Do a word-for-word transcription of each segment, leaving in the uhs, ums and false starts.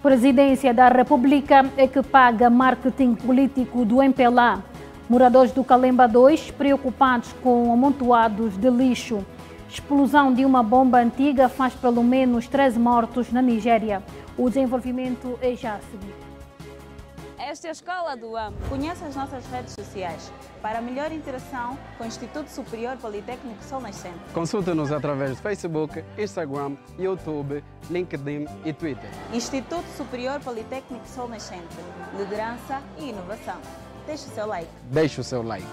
Presidência da República é que paga marketing político do M P L A. Moradores do Calemba dois preocupados com amontoados de lixo. Explosão de uma bomba antiga faz pelo menos treze mortos na Nigéria. O desenvolvimento é já a seguir. Esta é a Escola do A M. Conheça as nossas redes sociais para melhor interação com o Instituto Superior Politécnico Sol Nascente. Consulte-nos através do Facebook, Instagram, YouTube, LinkedIn e Twitter. Instituto Superior Politécnico Sol Nascente. Liderança e inovação. Deixe o seu like. Deixe o seu like.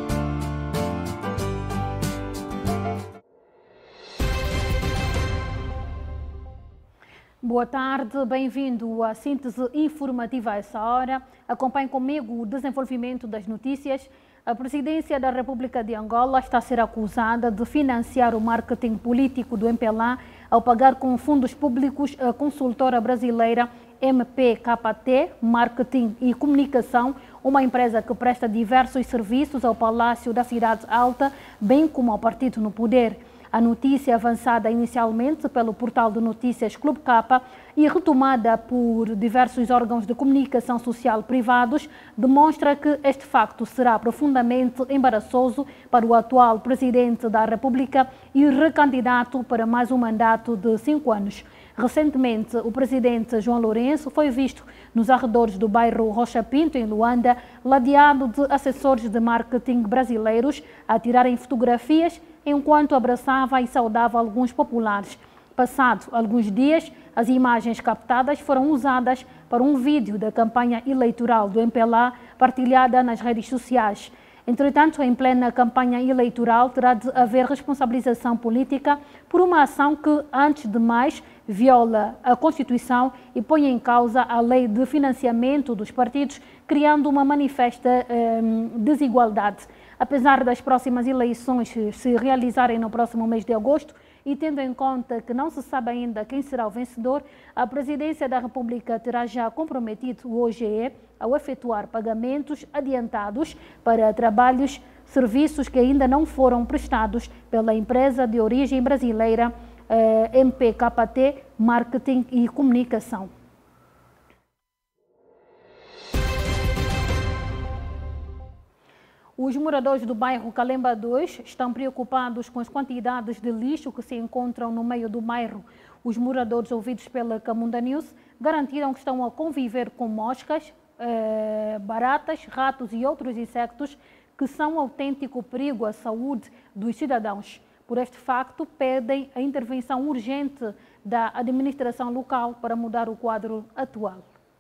Boa tarde, bem-vindo à síntese informativa a essa hora. Acompanhe comigo o desenvolvimento das notícias. A Presidência da República de Angola está a ser acusada de financiar o marketing político do M P L A ao pagar com fundos públicos a consultora brasileira M P K T, Marketing e Comunicação, uma empresa que presta diversos serviços ao Palácio da Cidade Alta, bem como ao partido no poder. A notícia, avançada inicialmente pelo portal de notícias Clube K e retomada por diversos órgãos de comunicação social privados, demonstra que este facto será profundamente embaraçoso para o atual Presidente da República e recandidato para mais um mandato de cinco anos. Recentemente, o presidente João Lourenço foi visto nos arredores do bairro Rocha Pinto, em Luanda, ladeado de assessores de marketing brasileiros a tirarem fotografias enquanto abraçava e saudava alguns populares. Passado alguns dias, as imagens captadas foram usadas para um vídeo da campanha eleitoral do M P L A partilhada nas redes sociais. Entretanto, em plena campanha eleitoral, terá de haver responsabilização política por uma ação que, antes de mais, viola a Constituição e põe em causa a lei de financiamento dos partidos, criando uma manifesta eh, desigualdade. Apesar das próximas eleições se realizarem no próximo mês de agosto e tendo em conta que não se sabe ainda quem será o vencedor, a Presidência da República terá já comprometido o O G E ao efetuar pagamentos adiantados para trabalhos, serviços que ainda não foram prestados pela empresa de origem brasileira eh, M P K T, Marketing e Comunicação. Os moradores do bairro Calemba dois estão preocupados com as quantidades de lixo que se encontram no meio do bairro. Os moradores ouvidos pela Camunda News garantiram que estão a conviver com moscas, eh, baratas, ratos e outros insetos que são um autêntico perigo à saúde dos cidadãos. Por este facto, pedem a intervenção urgente da administração local para mudar o quadro atual.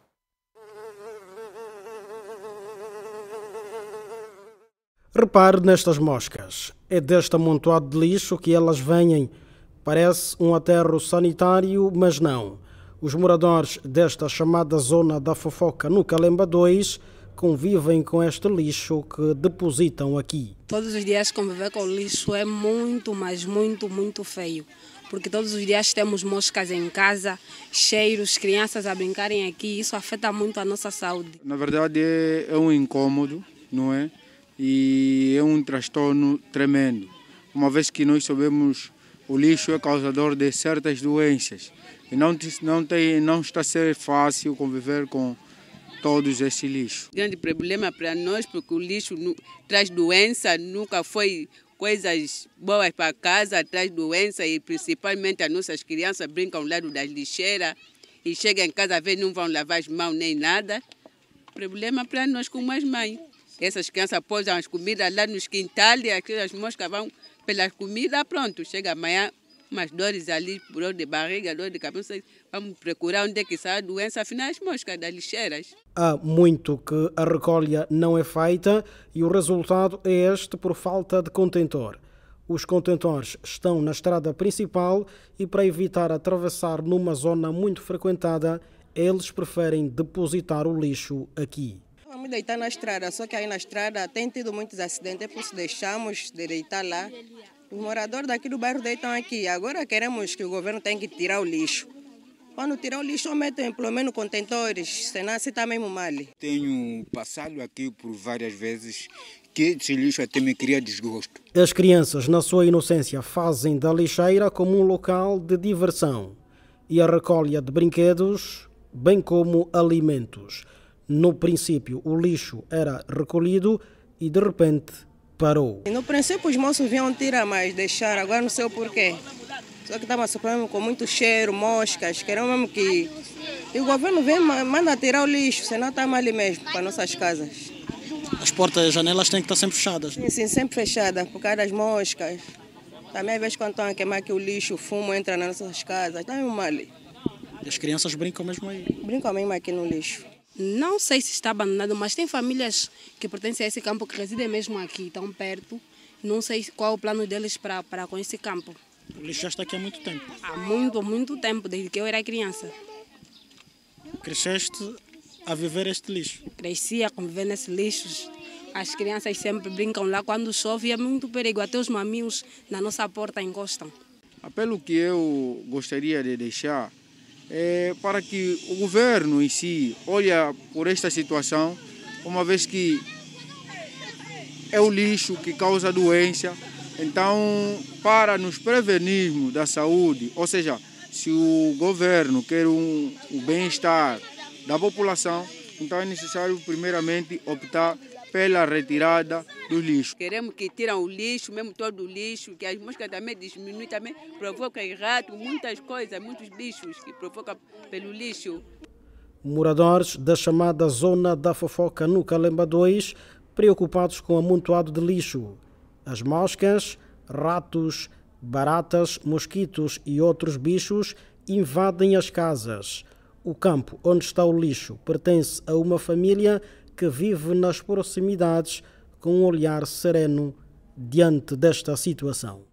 Repare nestas moscas. É deste amontoado de lixo que elas vêm. Parece um aterro sanitário, mas não. Os moradores desta chamada zona da fofoca no Calemba dois convivem com este lixo que depositam aqui. Todos os dias conviver com o lixo é muito, mas muito, muito feio. Porque todos os dias temos moscas em casa, cheiros, crianças a brincarem aqui. Isso afeta muito a nossa saúde. Na verdade é um incômodo, não é? E é um transtorno tremendo, uma vez que nós sabemos o lixo é causador de certas doenças e não, não, tem, não está a ser fácil conviver com todos esses lixos. Grande problema para nós, porque o lixo traz doença, nunca foi coisas boas para casa, traz doença e principalmente as nossas crianças brincam ao lado das lixeiras e chegam em casa a ver não vão lavar as mãos nem nada. Problema para nós como as mães. Essas crianças posam as comidas lá nos quintais, aquelas moscas vão pelas comidas, pronto. Chega amanhã, umas dores ali, dor de barriga, dor de cabeça, vamos procurar onde é que sai a doença, afinal as moscas das lixeiras. Há muito que a recolha não é feita e o resultado é este por falta de contentor. Os contentores estão na estrada principal e para evitar atravessar numa zona muito frequentada, eles preferem depositar o lixo aqui. Vamos deitar na estrada, só que aí na estrada tem tido muitos acidentes, por isso deixamos de deitar lá. Os moradores daqui do bairro deitam aqui. Agora queremos que o governo tenha que tirar o lixo. Quando tirar o lixo, metem pelo menos contentores, senão assim está mesmo mal. Tenho passado aqui por várias vezes que esse lixo até me cria desgosto. As crianças, na sua inocência, fazem da lixeira como um local de diversão. E a recolha de brinquedos bem como alimentos. No princípio, o lixo era recolhido e, de repente, parou. No princípio, os moços vinham tirar, mas deixar, agora não sei o porquê. Só que estava sofrendo com muito cheiro, moscas, queremos mesmo que... E o governo vem, manda tirar o lixo, senão estamos ali mesmo, para nossas casas. As portas e as janelas têm que estar sempre fechadas? Sim, sim, sempre fechadas, por causa das moscas. Também, às vezes, quando estão a queimar aqui o lixo, o fumo entra nas nossas casas, está mesmo ali. E as crianças brincam mesmo aí? Brincam mesmo aqui no lixo. Não sei se está abandonado, mas tem famílias que pertencem a esse campo que residem mesmo aqui, tão perto. Não sei qual é o plano deles para, para com esse campo. O lixo já está aqui há muito tempo? Há muito, muito tempo, desde que eu era criança. Cresceste a viver este lixo? Cresci a conviver nesses lixos. As crianças sempre brincam lá, quando chove é muito perigo, até os maminhos na nossa porta encostam. Apelo que eu gostaria de deixar é para que o governo em si olhe por esta situação, uma vez que é o lixo que causa doença. Então, para nos prevenirmos da saúde, ou seja, se o governo quer um, o bem-estar da população, então é necessário primeiramente optar pela retirada do lixo. Queremos que tiram o lixo, mesmo todo o lixo, que as moscas também diminuem, também provocam rato, muitas coisas, muitos bichos que provocam pelo lixo. Moradores da chamada Zona da Fofoca no Calemba dois, preocupados com o amontoado de lixo. As moscas, ratos, baratas, mosquitos e outros bichos invadem as casas. O campo onde está o lixo pertence a uma família que vive nas proximidades com um olhar sereno diante desta situação.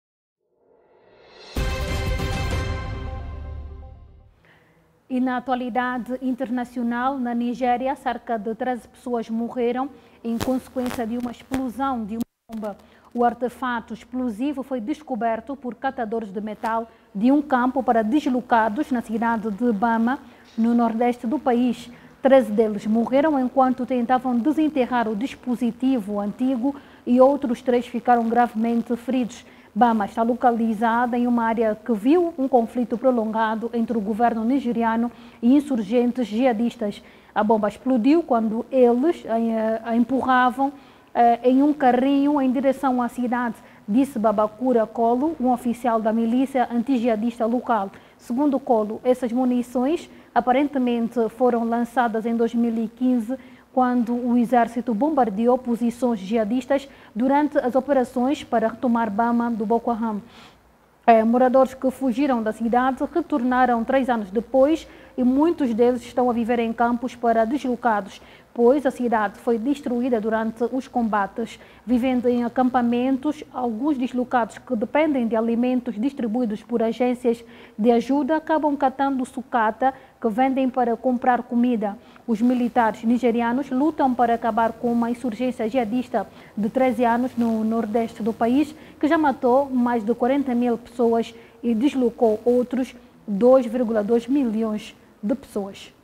E na atualidade internacional, na Nigéria, cerca de treze pessoas morreram em consequência de uma explosão de uma bomba. O artefato explosivo foi descoberto por catadores de metal de um campo para deslocados na cidade de Bama, no nordeste do país. Treze deles morreram enquanto tentavam desenterrar o dispositivo antigo e outros três ficaram gravemente feridos. Bama está localizada em uma área que viu um conflito prolongado entre o governo nigeriano e insurgentes jihadistas. A bomba explodiu quando eles a empurravam em um carrinho em direção à cidade, disse Babakura Kolo, um oficial da milícia anti-jihadista local. Segundo Kolo, essas munições aparentemente foram lançadas em dois mil e quinze, quando o exército bombardeou posições jihadistas durante as operações para retomar Bama do Boko Haram. É, moradores que fugiram da cidade retornaram três anos depois e muitos deles estão a viver em campos para deslocados, pois a cidade foi destruída durante os combates. Vivendo em acampamentos, alguns deslocados que dependem de alimentos distribuídos por agências de ajuda acabam catando sucata que vendem para comprar comida. Os militares nigerianos lutam para acabar com uma insurgência jihadista de treze anos no nordeste do país, que já matou mais de quarenta mil pessoas e deslocou outros dois vírgula dois milhões de pessoas.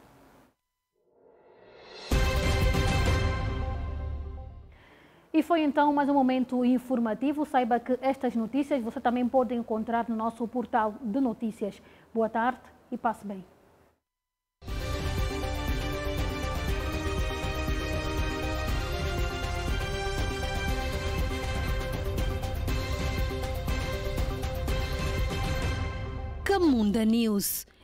E foi então mais um momento informativo. Saiba que estas notícias você também pode encontrar no nosso portal de notícias. Boa tarde e passe bem. Camunda News.